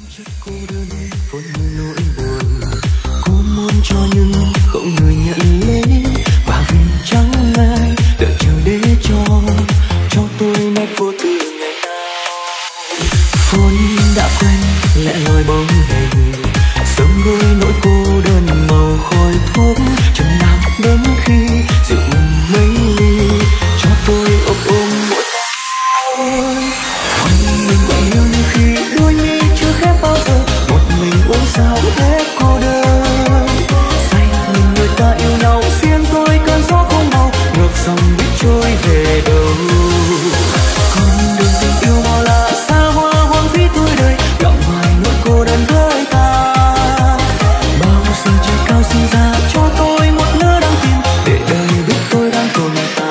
chất cô đơn vốn như nỗi buồn, cô muốn cho nhưng không người nhận lấy, và vì chẳng ai đợi chờ để cho tôi nét vô tư ngày nào. Vốn đã quen lẽ loi bóng hình, sớm gối nỗi cô đơn màu khói thuốc, chừng nào đến khi rượu mừng mấy ly cho tôi ôm mỗi tay. Mình quạnh hiu như khi đôi mi chưa khép bao giờ, một mình uống sao hết cô đơn. Say nhìn người ta yêu nhau, riêng tôi cơn gió không màu, ngược dòng biết trôi về đâu. Con đường tình yêu bao la xa hoa hoang phí tuổi đời, gặm hoài nỗi cô đơn với ta. Bao giờ trời cao sinh ra cho tôi một nửa đang tìm, để đời biết tôi đang tồn tại.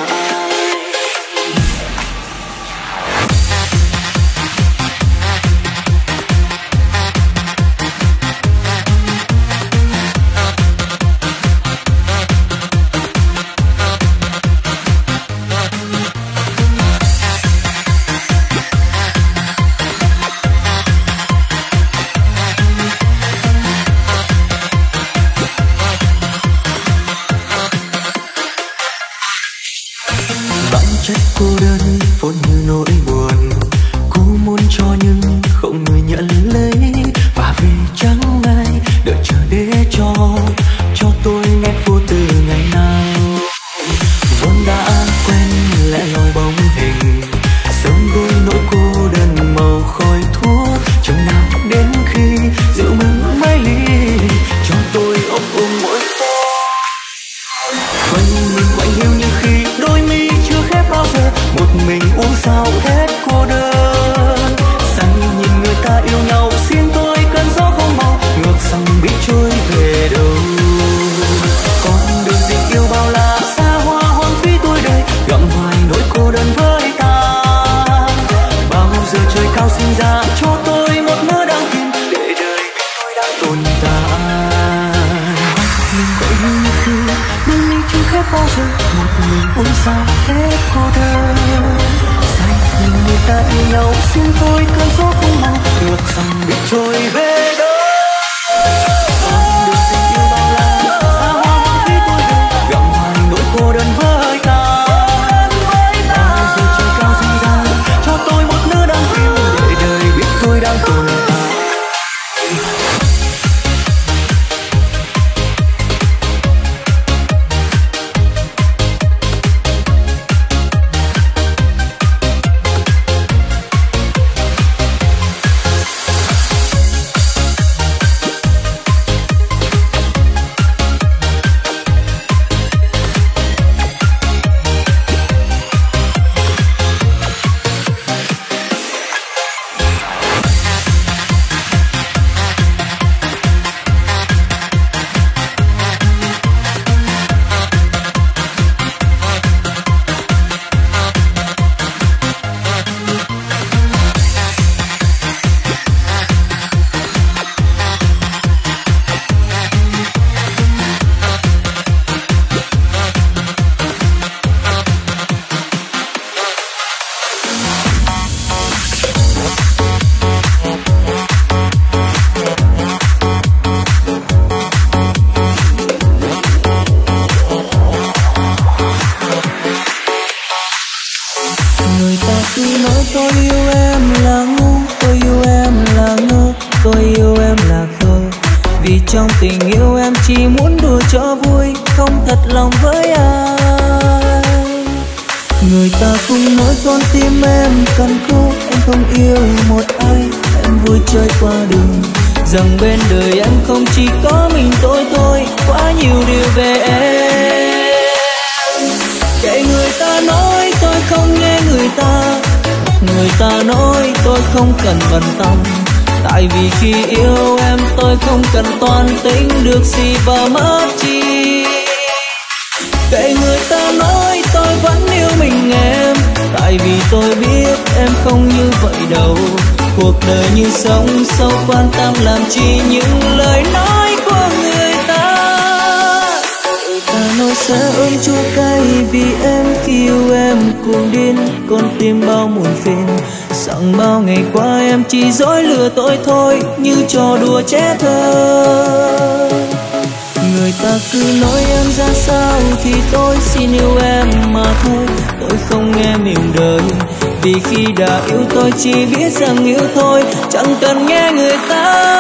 Chất cô đơn vốn như nỗi buồn, cô muốn cho nhưng không người nhận lấy, và vì chẳng ai đợi chờ để cho tôi nét vô tư ngày nào. Vốn đã quen lẽ loi bóng hình, sớm gối nỗi cô đơn màu khói thuốc, chừng nào đến khi rượu mừng mấy ly cho tôi ôm mỗi tay. Quanh mình quạnh hiu như khi đôi mi chưa khép bao giờ, một mình uống sao hết cô đơn. Say nhìn người ta yêu nhau, riêng tôi cơn gió không màu, ngược dòng biết trôi về đâu. Con đường tình yêu bao la xa hoa hoang phí tuổi đời, gặm hoài nỗi cô đơn với ta. Bao giờ trời cao sinh ra cho tôi một mơ đang tìm, để đời biết tôi đang tồn tại. Mình quạnh hiu như khi đôi mi chưa khép bao giờ, một mình uống sao hết cô đơn. Say nhìn người ta yêu nhau, riêng tôi cơn gió không màu, ngược dòng biết trôi về đâu. Con đường tình yêu bao la xa hoa hoang phí tuổi đời, gặm hoài nỗi cô đơn với ta. Bao giờ trời cao sinh ra cho tôi một nửa đang tìm, để đời biết tôi đang tồn tại. Trong tình yêu em chỉ muốn đùa cho vui, không thật lòng với ai. Người ta cũng nói con tim em cần khúc, em không yêu một ai. Em vui chơi qua đường, rằng bên đời em không chỉ có mình tôi thôi. Quá nhiều điều về em, kệ người ta nói tôi không nghe người ta. Người ta nói tôi không cần bận tâm, tại vì khi yêu em tôi không cần toan tính được gì và mất chi. Kệ người ta nói tôi vẫn yêu mình em, tại vì tôi biết em không như vậy đâu. Cuộc đời như sông sâu, quan tâm làm chi những lời nói của người ta. Người ta nói sẽ ôm chua cay vì em khi yêu em cuồng điên, con tim bao muộn phiền. Sao Rằng bao ngày qua em chỉ dối lừa tôi thôi, như trò đùa trẻ thơ. Người ta cứ nói em ra sao thì tôi xin yêu em mà thôi. Tôi không nghe mỉm đời, vì khi đã yêu tôi chỉ biết rằng yêu thôi, chẳng cần nghe người ta.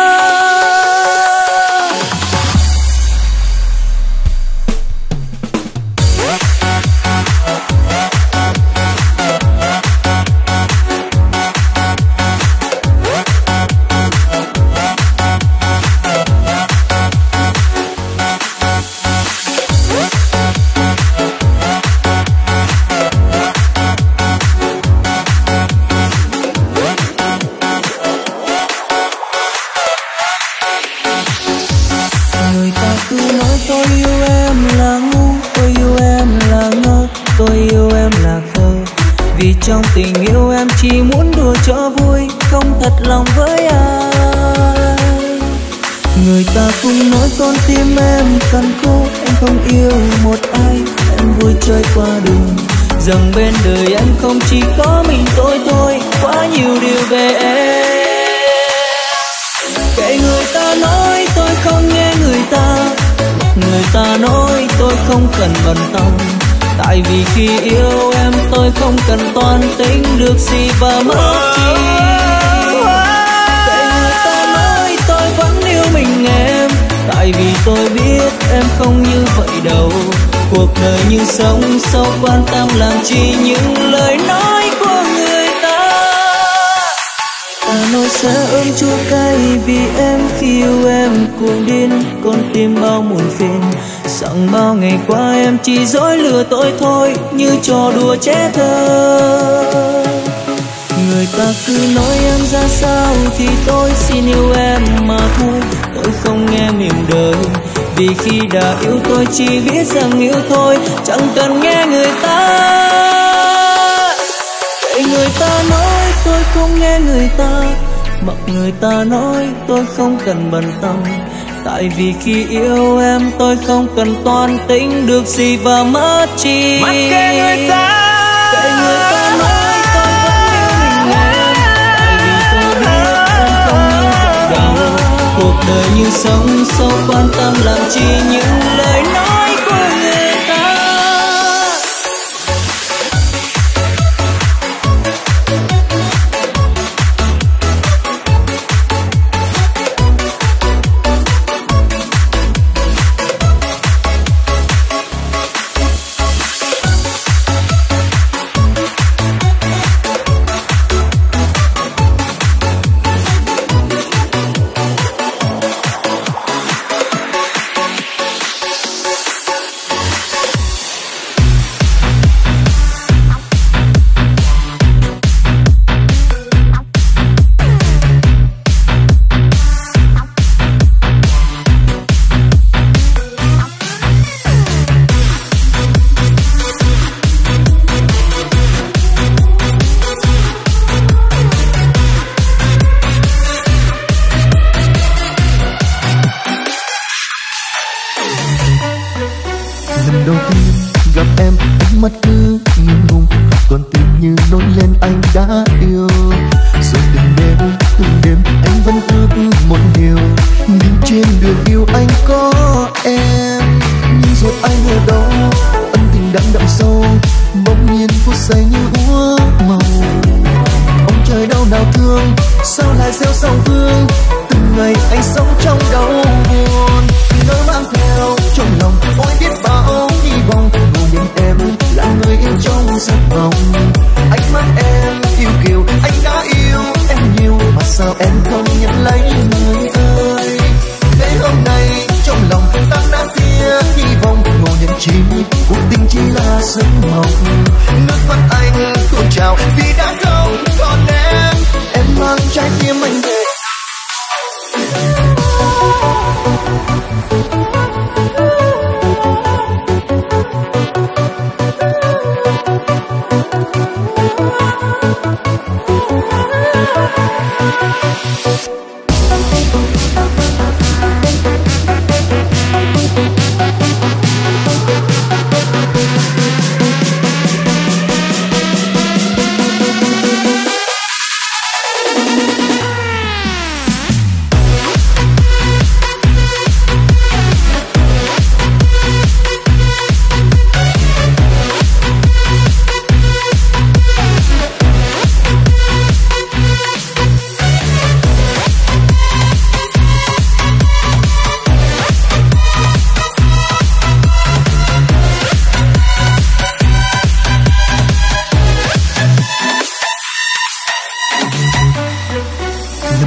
Trong tình yêu em chỉ muốn đùa cho vui, không thật lòng với ai. Người ta cũng nói con tim em cằn khô, em không yêu một ai. Em vui chơi qua đường, rằng bên đời anh không chỉ có mình tôi thôi. Quá nhiều điều về em. Kệ người ta nói tôi không nghe người ta, người ta nói tôi không cần bận tâm. Tại vì khi yêu em tôi không cần toan tính được gì và mất chi. Kệ người ta nói tôi vẫn yêu mình em, tại vì tôi biết em không như vậy đâu. Cuộc đời như sống sâu quan tâm làm chi những lời nói của người ta. Ta nói sẽ ôm chua cay vì em, khi yêu em cuồng điên con tim bao muộn phiền. Rằng bao ngày qua em chỉ dối lừa tôi thôi, như trò đùa trẻ thơ. Người ta cứ nói em ra sao thì tôi xin yêu em mà thôi. Tôi không nghe mỉm đời, vì khi đã yêu tôi chỉ biết rằng yêu thôi, chẳng cần nghe người ta. Kệ người ta nói tôi không nghe người ta, mặc người ta nói tôi không cần bận tâm. Tại vì khi yêu em tôi không cần toan tính được gì và mất chi. Mặc kệ người ta. Kệ người ta nói tôi vẫn yêu mình em, tại vì tôi biết em không như vậy đâu. Cuộc đời như sống sâu quan tâm làm chi những lời nói của người ta.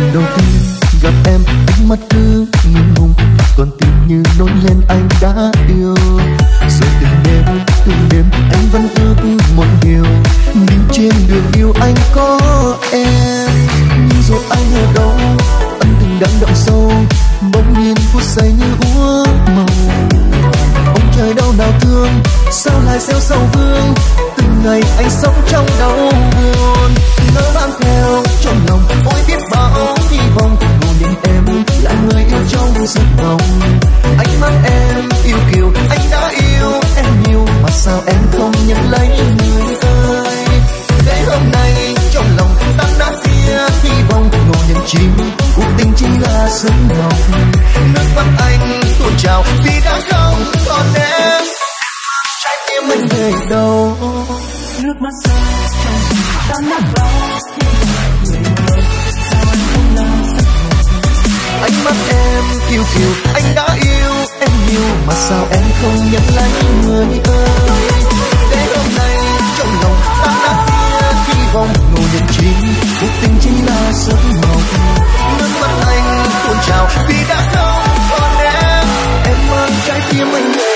lần đầu tiên gặp em, ánh mắt cứ ngưng ngùng, còn tim như nổi lên anh đã yêu. Rồi từng đêm anh vẫn ước một điều, đi trên đường yêu anh có em. Nhưng rồi anh ở đâu, ân tình đang đậm sâu, bỗng nhiên phút giây như úa màu. Ông trời đâu nào thương, sao lại gieo sầu vương, từng ngày anh sống trong đau buồn. Ngỡ mang theo trong lòng ôi biết bao hy vọng, ngồi nhìn em là người yêu trong giấc mộng. Anh mang em yêu kiều, anh đã yêu em nhiều, mà sao em không nhận lấy người ơi. Để hôm nay trong lòng ta đã kia hy vọng, ngồi nhìn chim cuộc tình chỉ là giấc mộng. Nước mắt anh tuôn trào vì đã không còn em, trái tim mình về đâu. Nước mắt rơi trong lòng ta nát bao, sao anh không làm giấc mộng. Ánh mắt em yêu kiều, anh đã yêu em nhiều, mà sao em không nhận lấy người ơi. Để hôm nay trong lòng ta đã kia hy vọng, ngồi nhìn chim cuộc tình chính là giấc mộng. Nước mắt anh tuôn trào vì đã không còn em mang trái tim anh về.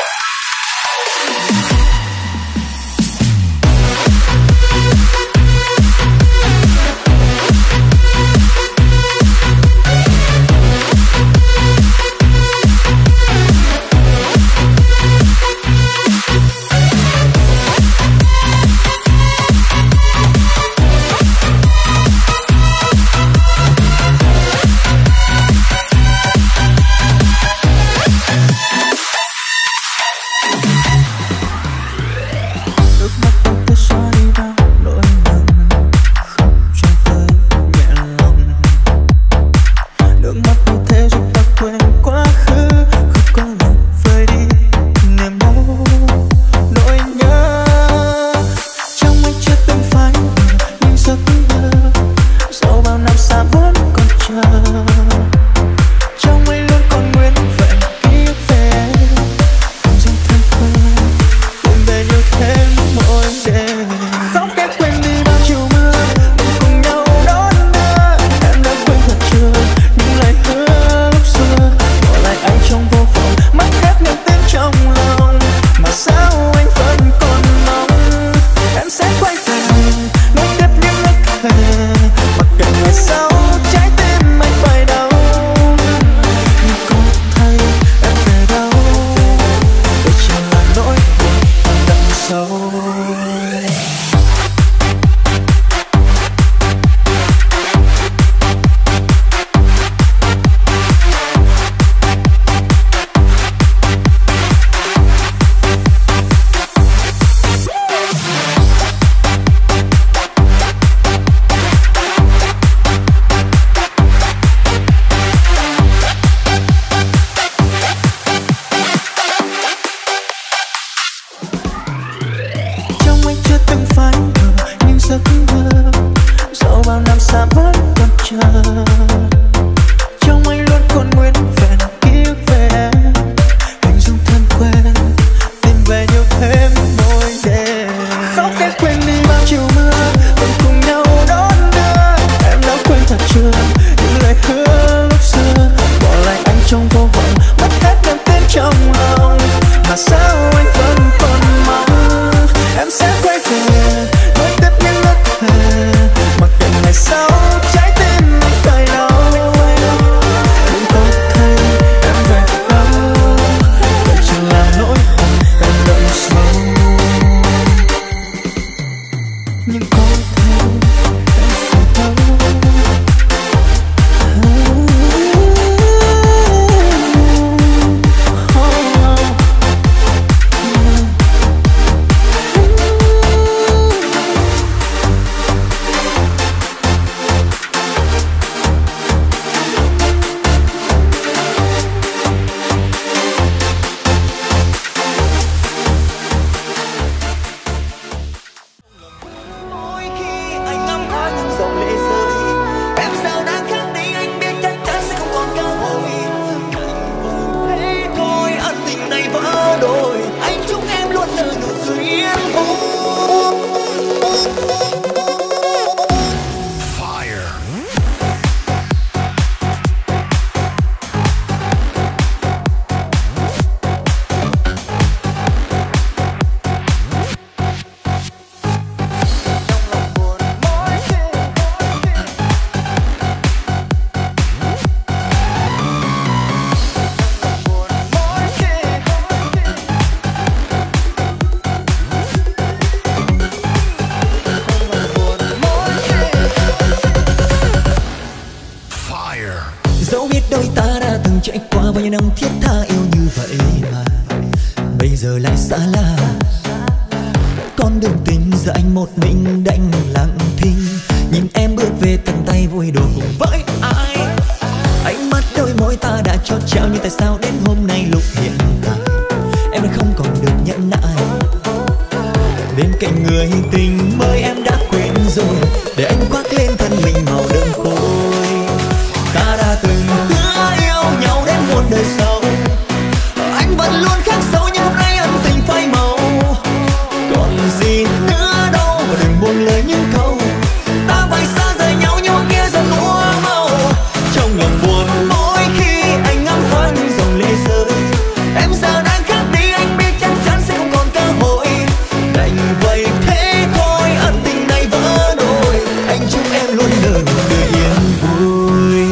Dẫu biết đôi ta đã từng trải qua bao nhiêu năm thiết tha yêu như vậy mà bây giờ lại xa lạ. Con đường tình giờ anh một mình đành lặng thinh, nhìn em bước về tận tay vui đùa cùng với ai. Ánh mắt đôi môi ta đã chót trao, nhưng tại sao đến hôm nay lúc hiện tại em đã không còn được nhẫn nại. Bên cạnh người tình mới em đã quên rồi, để anh khoác lên thân mình màu đơn côi. Ta đã từng hứa yêu nhau đến muôn đời sau, anh vẫn luôn khắc sâu nhưng hôm nay ân tình phai màu. Còn gì nữa đâu mà đừng buông lời những câu, ta phải xa rời nhau nhưng kia dần úa màu. Trong lòng buồn mỗi khi anh ngắm thoáng dòng lệ rơi, em giờ đang khác đi anh biết chắc chắn sẽ không còn cơ hội. Đành vậy thế thôi, ân tình này vỡ đôi, anh chúc em luôn đời yên vui.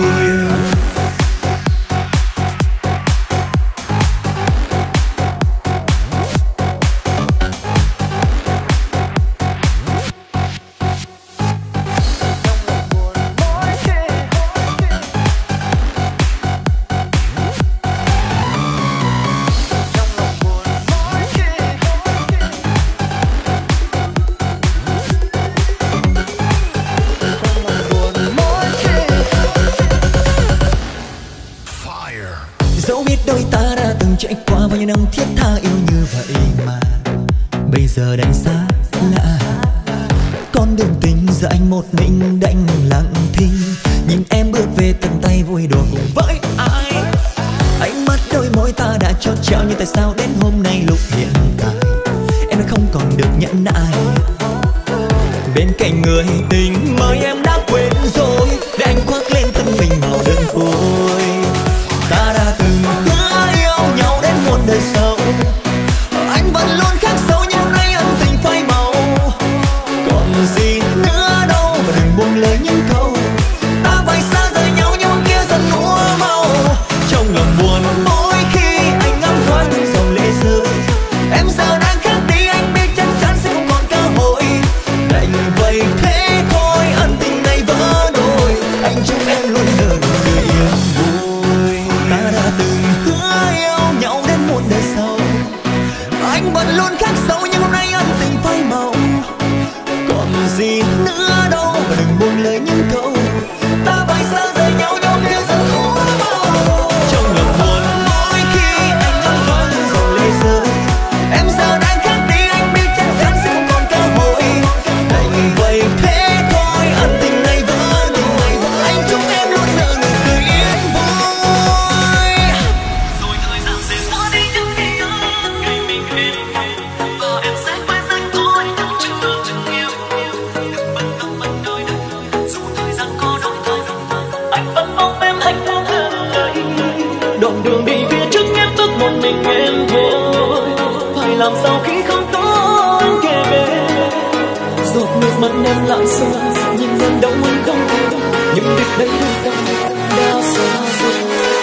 Dẫu biết đôi ta đã từng trải qua bao nhiêu năm thiết tha yêu như vậy mà bây giờ đành xa lạ. Con đường tình giờ anh một mình đành lặng thinh, nhìn em bước về tận tay vui đùa cùng với ai. Ánh mắt đôi môi ta đã chót trao, nhưng tại sao đến hôm nay lúc hiện tại em đã không còn được nhẫn nại. Bên cạnh người tình mới em đã quên rồi, để anh khoác lên thân mình màu đơn côi. Ta đã từng hứa yêu nhau đến muôn đời sau, anh vẫn luôn khắc sâu nhưng hôm nay ân tình phai màu. Còn gì nữa đâu mà đừng buông lời những câu, ta phải xa rời nhau nhưng kia dần úa màu. Trong lòng buồn mỗi khi anh ngắm thoáng dòng lệ rơi, em giờ đang khác đi anh biết chắc chắn sẽ không còn cơ hội. Đành vậy thế thôi, ân tình này vỡ đôi, anh chúc em luôn đời yên vui. Ta đã từng hứa yêu nhau đến muôn đời sau, anh vẫn luôn khắc sâu nhưng hôm nay ân tình phai màu. Còn gì nữa đâu mà đừng buông lời những câu, ta phải xa rời nhau nhau kia dần úa màu. Trong lòng buồn mỗi khi anh ngắm thoáng dòng lệ rơi, em giờ đang khác đi anh biết chắc chắn sẽ không còn cơ hội. Đành vậy thế thôi, ân tình này vỡ đôi, anh chúc em luôn nở nụ cười yên vui. Rồi thời gian sẽ xóa đi những ký ức ngày mình hẹn, và em sẽ quay danh tôi nhưng chưa từng yêu. Đừng bận tâm anh nơi đây, dù thời gian có đổi thay, anh vẫn mong em hạnh phúc hơn đây. Đoạn đường đi phía trước em bước một mình em thôi, phải làm sao khi không có anh kề bên. Giọt nước mắt em lại rơi, nhưng em đâu anh không thể, nhưng việc đây đôi ta đã xa rồi.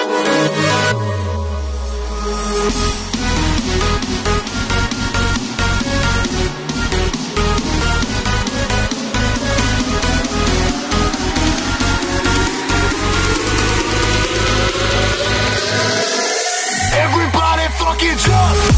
Everybody fucking jump!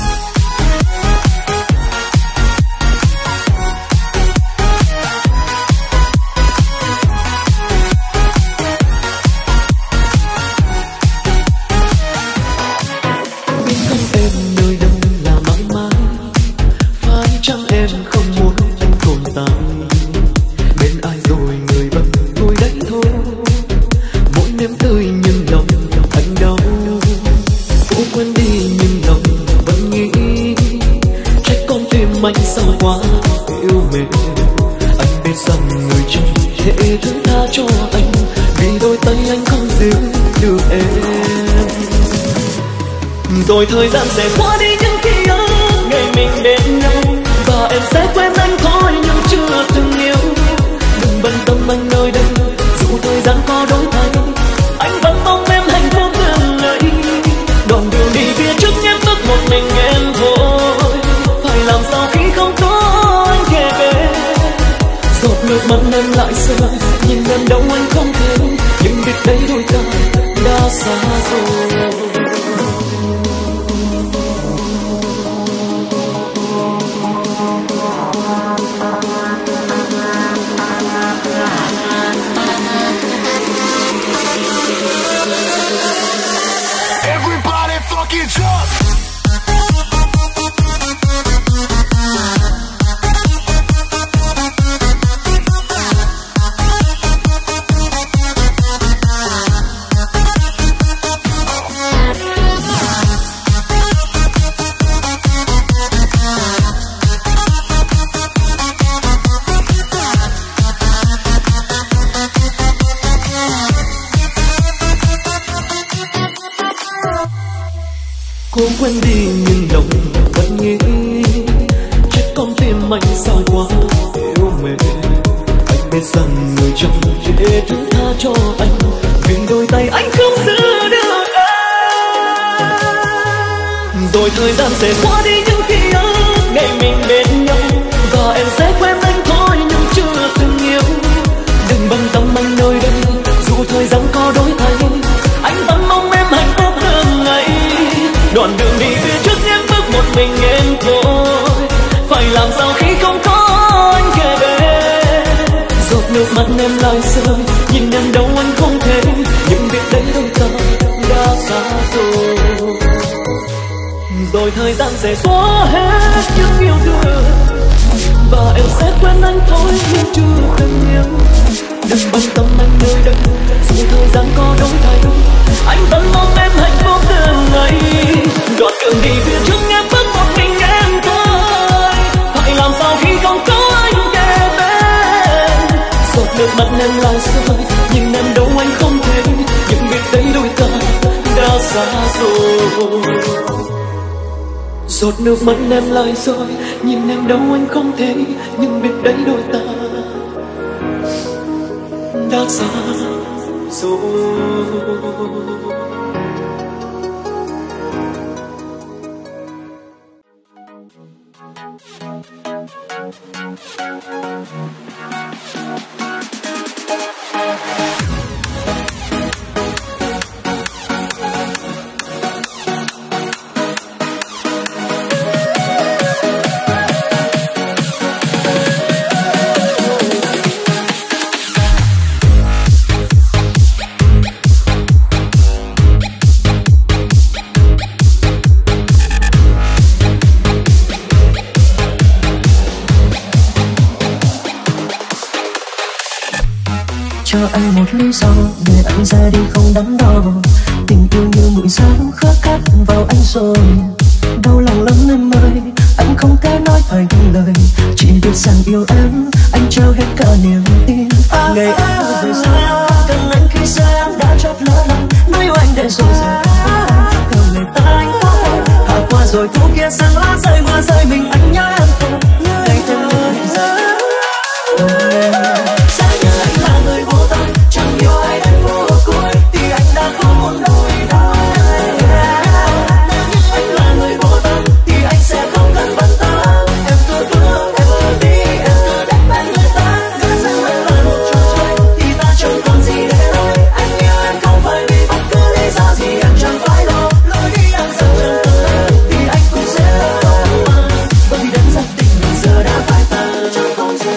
Biết không em nơi đâu là mãi mãi, phải chăng em không muốn anh tồn tại bên ai rồi người bận thôi đấy thôi. Mỗi nếm tươi nhưng lòng anh đau, cố quên đi nhưng lòng vẫn nghĩ trách con tim anh sao quá yêu mến. Anh biết rằng người chồng thể thứ tha cho anh, vì đôi tay anh không giữ được em. Rồi thời gian sẽ xóa đi những ký ức ngày mình bên nhau, và em sẽ quên anh thôi nhưng chưa từng yêu. Đừng bận tâm anh nơi đây, dù thời gian có đổi thay, anh vẫn mong em hạnh phúc hơn đây. Đoạn đường đi phía trước em bước một mình em thôi, phải làm sao khi không có anh kề bên. Giọt nước mắt em lại rơi, nhưng em đâu anh không thể, nhưng biết đây đôi ta đã xa rồi. Everybody fucking jump. Cố quên đi nhưng lòng vẫn nghĩ chết con tim anh sao quá yêu mến. Anh biết rằng người trong để thứ tha cho anh vì đôi tay anh không giữ được em. Rồi thời gian sẽ xóa đi những ký ức ngày mình bên nhau và em sẽ quên anh thôi nhưng chưa từng yêu. Đừng bận tâm anh nơi đây dù thời gian có đổi thay, anh vẫn mong em hạnh phúc từng ngày. Đoạn đường đi phía trước những bước một mình em thôi, phải làm sao khi không có anh kề bên. Giọt nước mắt em lại rơi, nhìn em đâu anh không thể, nhưng biết đấy đôi ta đã xa rồi. Rồi thời gian sẽ xóa hết những yêu thương và em sẽ quên anh thôi nhưng chưa từng yêu. Đừng bận tâm anh nơi đây dù thời gian có đổi thay, anh vẫn mong em hạnh phúc từng ngày. Đoạn đường đi phía trước em bước một mình em thôi, phải làm sao khi không có anh kề bên. Giọt nước mắt em lại rơi, nhưng em đâu anh không thể, nhưng biết đấy đôi ta đã xa rồi. Giọt nước mắt em lại rơi, nhìn em đâu anh không thể, nhưng biết đấy đôi ta đã xa rồi. Cho anh một lý do để anh ra đi không đắn đo. Tình yêu như mũi gió khớp cắt vào anh rồi. Đau lòng lắm em ơi, anh không thể nói thành lời. Chỉ biết rằng yêu em, anh trao hết cả niềm tin. Ngày em rời xa, cần anh khi xa em đã chót lỡ lòng. Nói yêu anh để rồi giờ theo người ta anh có thôi. Hạ qua rồi thu kia sang lá rơi mưa rơi mình anh nhớ em thôi. Ngày thêm người giờ chẳng yêu ai đến vô cuối thì anh đã không muốn đôi đâu. Nếu như anh là người vô tâm thì anh sẽ không cần bận tâm. Em cứ bước, em cứ đi, em cứ đẹp bên người ta. Người rằng anh là một trò chơi thì ta chẳng còn gì để nói. Anh yêu em không phải vì bất cứ lý do gì, em chẳng phải lo. Lối đi em dần dần từng ngày thì anh cũng sẽ không mà. Bởi vì đến giấc tình mình giờ đã phải tan chẳng còn gì.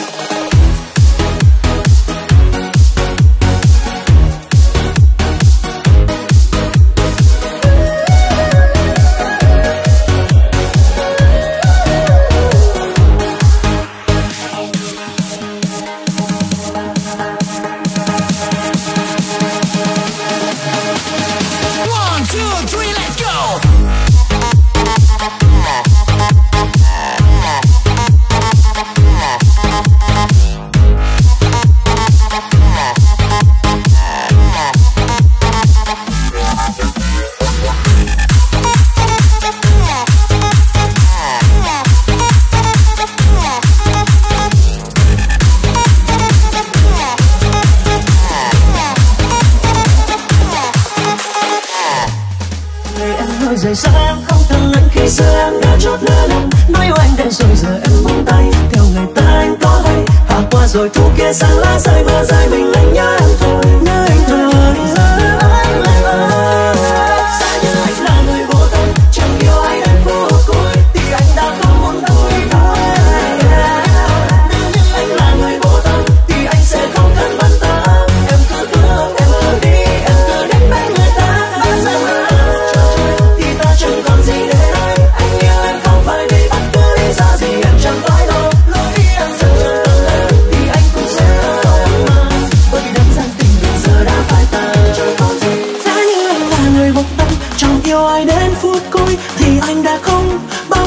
Rời xa em không thân anh khi xưa em đã chót lỡ lòng. Nói yêu anh để rồi giờ em buông tay theo người ta anh có hay. Hạ qua rồi thu kia sang lá rơi mưa rơi mình anh nhớ em thôi, nhớ anh thôi. Giờ anh lại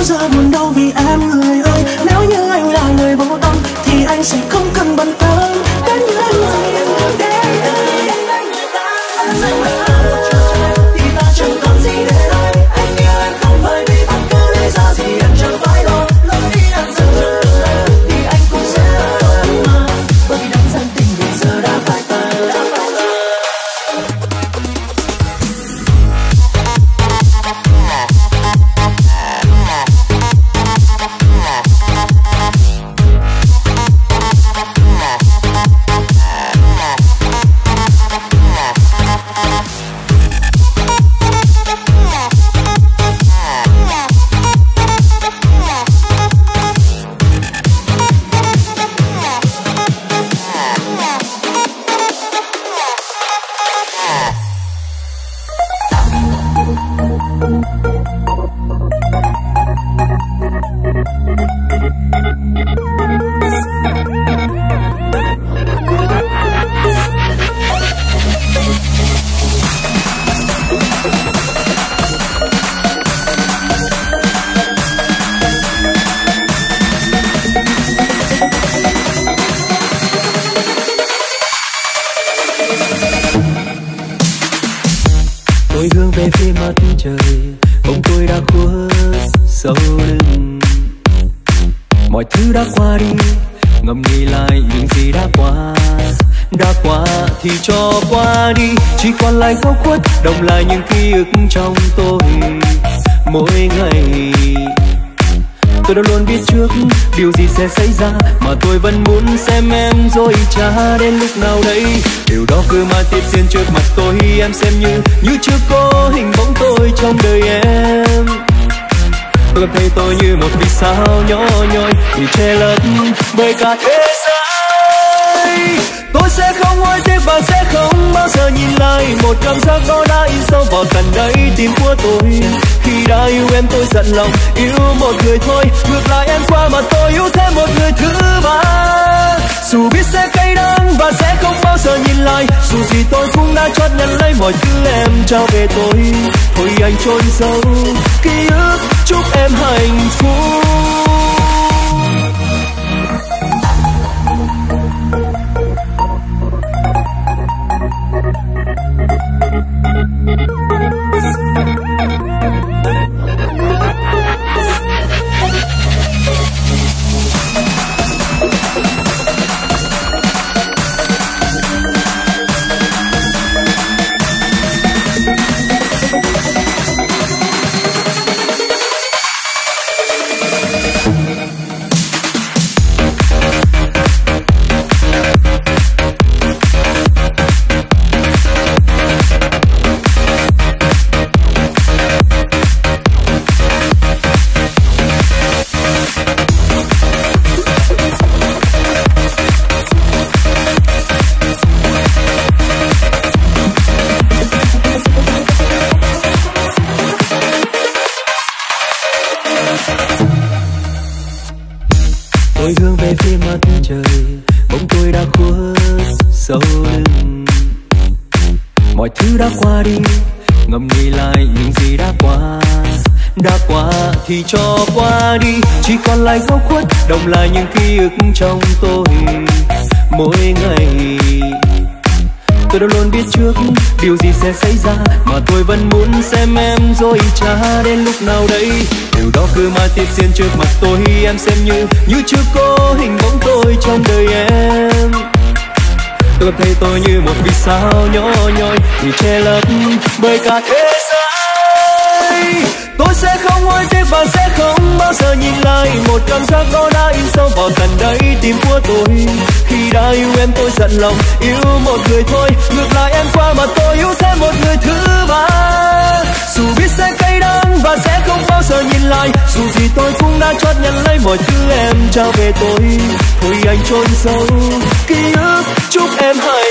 giờ buồn đâu vì em người ơi. Nếu như anh là người vô tâm thì anh sẽ không cần bận tâm đến những gì em đến đây. Thì ta chẳng còn gì để nói. Anh yêu em không phải vì bất cứ lý do gì, em chẳng phải lo lối đi em dần dần thì anh cũng sẽ mà bởi vì đắm dân tình bây giờ đã phải tan. Tôi hướng về phía mặt trời, bóng tôi đã khuất sâu lưng. Mọi thứ đã qua đi, ngẫm nghĩ lại những gì đã qua thì cho qua đi. Chỉ còn lại góc khuất, đồng lại những ký ức trong tôi mỗi ngày. Tôi đã luôn biết trước điều gì sẽ xảy ra, mà tôi vẫn muốn xem em rồi trả đến lúc nào đây. Điều đó cứ mãi tiếp diễn trước mặt tôi, em xem như chưa có hình bóng tôi trong đời em. Tôi cảm thấy tôi như một vì sao nhỏ nhoi bị che lấp bởi cả thế giới. Tôi sẽ không hối tiếc và sẽ không bao giờ nhìn lại một cảm giác đó đã in sâu vào tận đáy tim của tôi. Khi đã yêu em tôi giận lòng yêu một người thôi, ngược lại em qua mà tôi yêu thêm một người thứ ba. Dù biết sẽ cay đắng và sẽ không bao giờ nhìn lại, dù gì tôi cũng đã chót nhận lấy mọi thứ em trao về tôi. Thôi anh chôn sâu ký ức, chúc em hạnh phúc. Tôi hướng về phía mặt trời, bóng tôi đã khuất sâu lưng. Mọi thứ đã qua đi, ngẫm nghĩ lại những gì đã qua thì cho qua đi. Chỉ còn lại góc khuất, đồng lại những ký ức trong tôi mỗi ngày. Tôi đã luôn biết trước điều gì sẽ xảy ra, mà tôi vẫn muốn xem em rồi trả đến lúc nào đây. Điều đó cứ mãi tiếp diễn trước mặt tôi, em xem như chưa có hình bóng tôi trong đời em. Tôi cảm thấy tôi như một vì sao nhỏ nhoi bị che lấp bởi cả thế giới. Tôi sẽ không hối tiếc và sẽ không bao giờ nhìn lại một cảm giác đó đã in sâu vào tận đáy tim của tôi. Khi đã yêu em tôi giận lòng yêu một người thôi, ngược lại em qua mà tôi yêu thêm một người thứ ba. Dù biết sẽ cay đắng và sẽ không bao giờ nhìn lại, dù gì tôi cũng đã chót nhận lấy mọi thứ em trao về tôi. Thôi anh chôn sâu ký ức, chúc em hạnh phúc.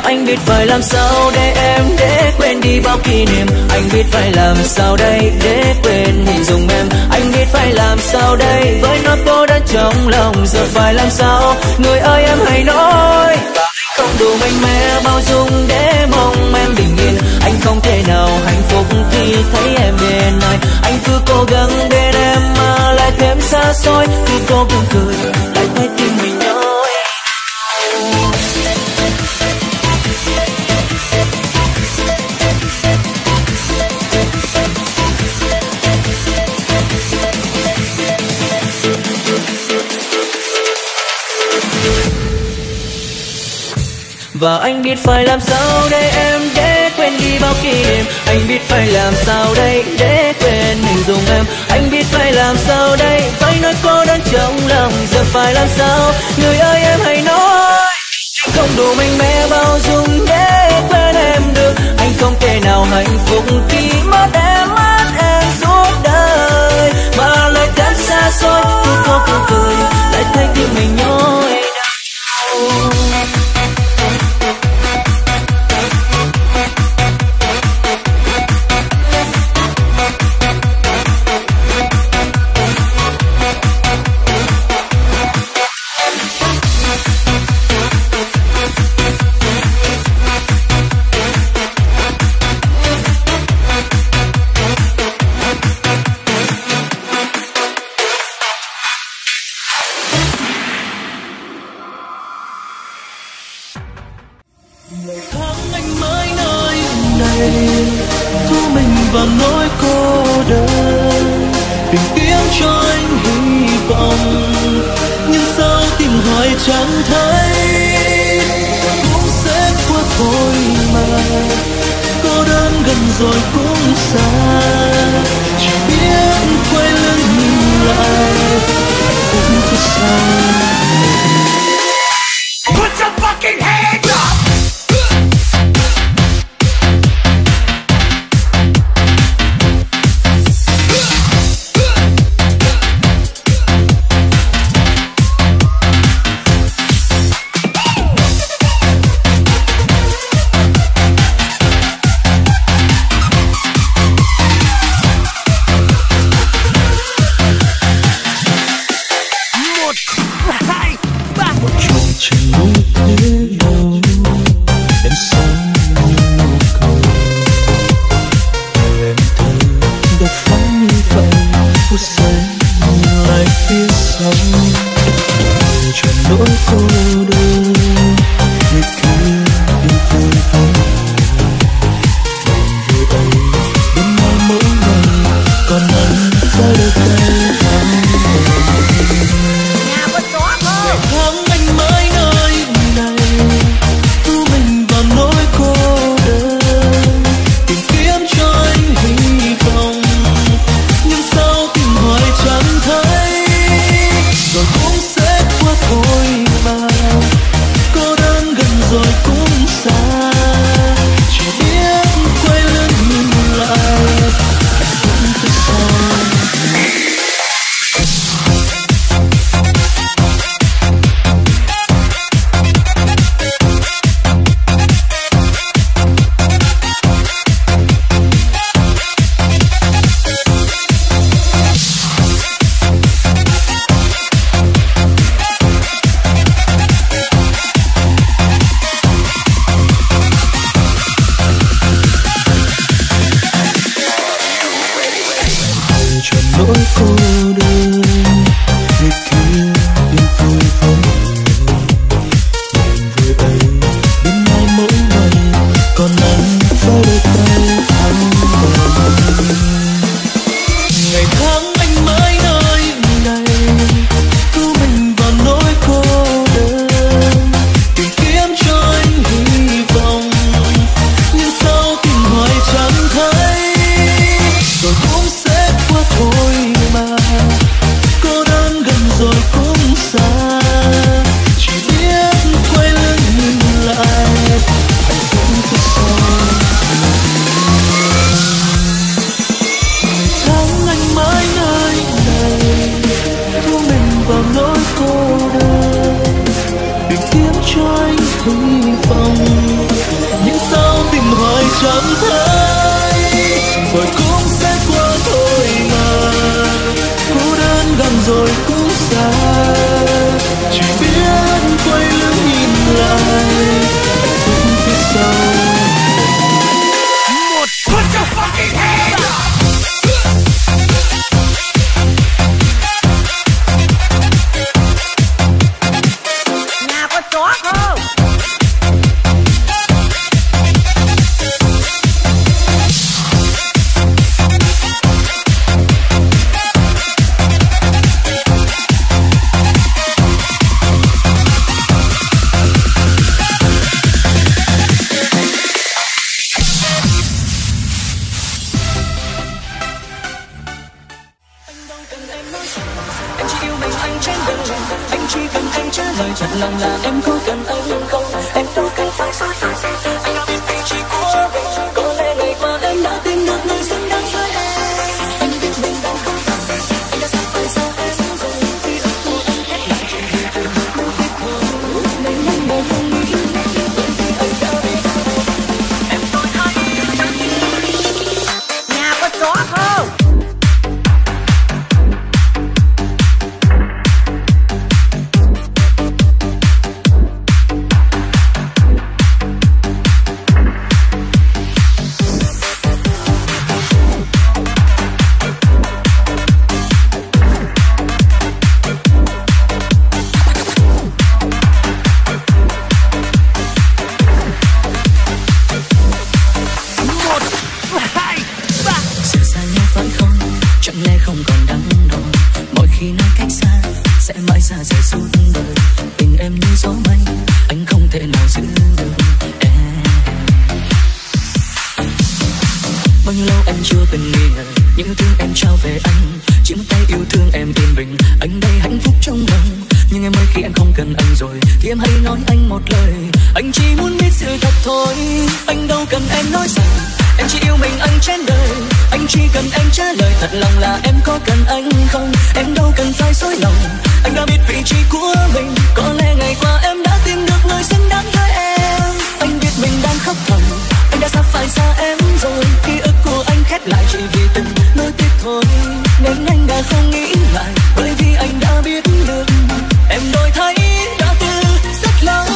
anh biết phải làm sao để em để quên đi bao kỷ niệm. Anh biết phải làm sao đây để quên hình dung em. Anh biết phải làm sao đây với nỗi cô đơn trong lòng. Giờ phải làm sao người ơi em hãy nói. Và anh không đủ mạnh mẽ bao dung để mong em bình yên. Anh không thể nào hạnh phúc khi thấy em bên này. Anh cứ cố gắng bên em mà lại thêm xa xôi. Cứ cố gắng cười lại thấy tim mình nhói. Và anh biết phải làm sao để em để quên đi bao kỷ niệm. Anh biết phải làm sao đây để quên hình dung em. Anh biết phải làm sao đây với nỗi cô đơn trong lòng. Giờ phải làm sao người ơi em hãy nói. Anh không đủ mạnh mẽ bao dung để quên em được. Anh không thể nào hạnh phúc khi mất em suốt đời. Mà lời thật xa xôi cứ cố gắng cười lại thấy tim mình nhói đau. Và nỗi cô đơn tìm kiếm cho anh hy vọng, nhưng sao tìm hoài chẳng thấy. Cũng sẽ qua thôi mà, cô đơn gần rồi cũng xa. Chỉ biết quay lưng nhìn lại hạnh phúc phía sau. Put your fucking hands up! cảm thấy rồi cũng sẽ qua thôi mà. Cô đơn gần rồi cũng xa, chỉ biết quay lưng nhìn lại hạnh phúc phía sau. Put your fucking hands up! Nhà có chó không? Thật lòng là em có cần anh không? Em đâu cần phải sai. Anh đã biết vị trí của mình. Có lẽ ngày qua em đã tìm được người xứng đáng với em. Anh biết mình đang không cần. Anh đã sắp phải xa em rồi. Khi ước của anh khép lại chuyện gì từ muốn tiếp thôi. Nên anh đã không nghĩ. Bởi vì anh đã biết em tôi thấy. Nhà có chó không? Xa rời suốt đời, tình em như gió mây, anh không thể nào giữ được em. Bao nhiêu lâu anh chưa từng nghi ngờ, những thương em trao về anh, chỉ một tay yêu thương em yên bình, anh đây hạnh phúc trong lòng. Nhưng em ơi khi em không cần anh rồi, thì em hãy nói anh một lời, anh chỉ muốn biết sự thật thôi. Anh đâu cần em nói rằng em chỉ yêu mình anh trên đời, anh chỉ cần em trả lời thật lòng là em có cần anh không. Em đâu cần phải dối lòng, anh đã biết vị trí của mình. Có lẽ ngày qua em đã tìm được người xứng đáng với em. Anh biết mình đang khóc thầm, anh đã sắp phải xa em rồi. Ký ức của anh khép lại chỉ vì từng nỗi tiếc thôi. Nên anh đã không nghĩ lại, bởi vì anh đã biết được em đổi thay đã từ rất lâu.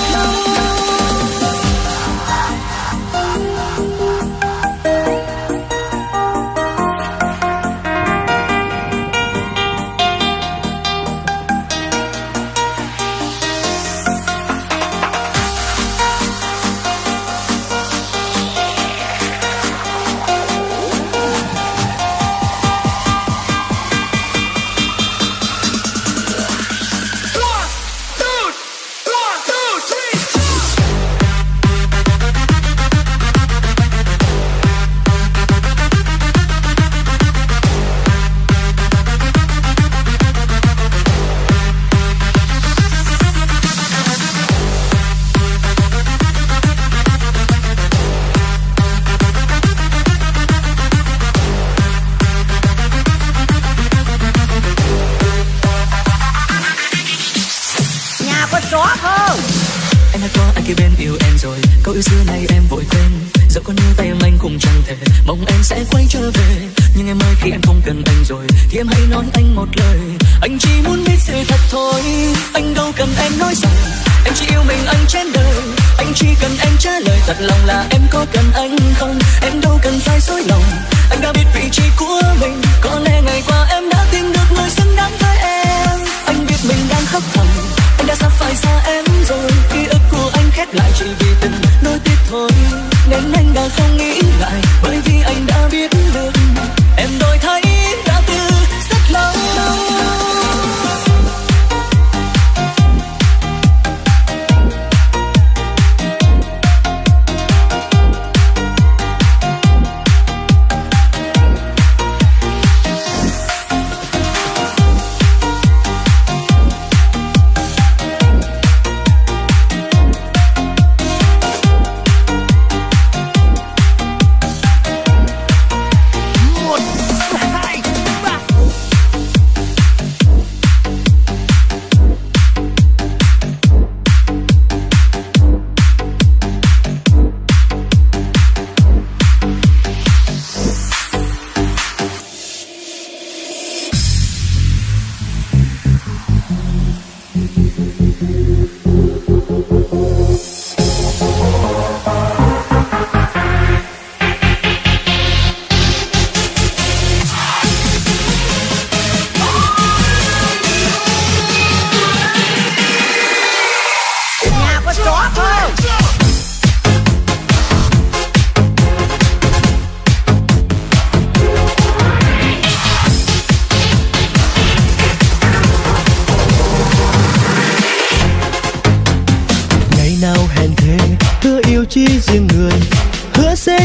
Câu xưa này em vội quên, dẫu có níu tay em anh cũng chẳng thể mong em sẽ quay trở về. Nhưng em ơi khi em không cần anh rồi, thì em hãy nói anh một lời, anh chỉ muốn biết sự thật thôi. Anh đâu cần em nói rằng em chỉ yêu mình anh trên đời, anh chỉ cần em trả lời thật lòng là em có cần anh không. Em đâu cần phải dối lòng, anh đã biết vị trí của mình. Có lẽ ngày qua em đã tìm được người xứng đáng với em. Anh biết mình đang khóc thầm, anh đã sắp phải xa em rồi. Ký ức của anh khép lại chỉ vì từng nỗi tiếc thôi. Nên anh đã không nghĩ lại, bởi vì anh đã biết được em đổi thay đã từ rất lâu.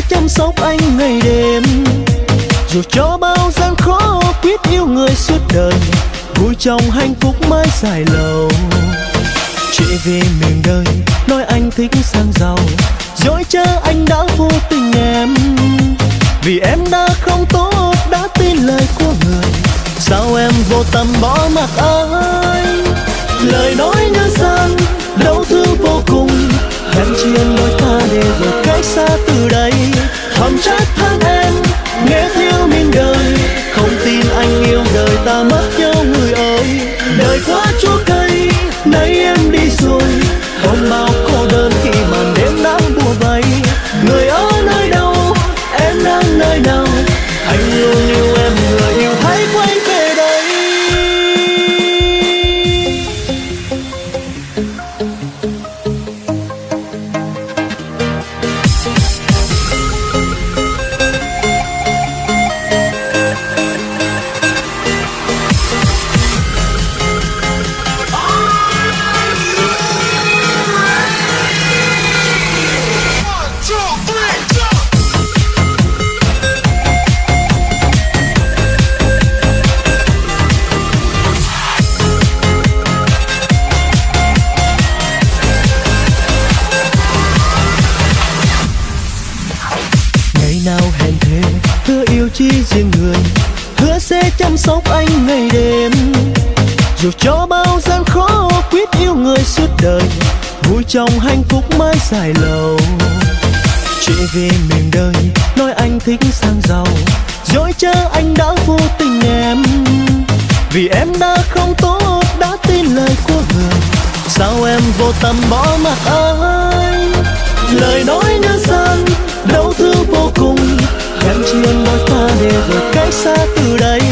chăm sóc anh ngày đêm, dù cho bao gian khó quyết yêu người suốt đời, vui trong hạnh phúc mãi dài lâu. Chỉ vì miền đời nói anh thích sang giàu, dối trá anh đã vô tình em. Vì em đã không tốt, đã tin lời của người, sao em vô tâm bỏ mặc anh. Lời nói nhân gian đau thương vô cùng, em chiên đôi ta để rồi cách xa từ đây. Thầm trách than em nghe thiếu miền đời, không tin anh yêu đời ta mất nhau người ơi. Đời quá chúa cây, nay em đi rồi, ôm bao cô đơn khi màn đêm đã bùa vây. Người ở nơi đâu, em đang nơi nào, anh luôn yêu em, người yêu hãy quay về đây. Chỉ riêng người hứa sẽ chăm sóc anh ngày đêm, dù cho bao gian khó quyết yêu người suốt đời, vui trong hạnh phúc mãi dài lâu. Chỉ vì miền đời nói anh thích sang giàu, dối trá anh đã vô tình em. Vì em đã không tốt, đã tin lời của người, sao em vô tâm bỏ mặc anh. Lời nói nhân gian đau thương vô cùng, em chiên đôi ta để rồi cách xa từ đây.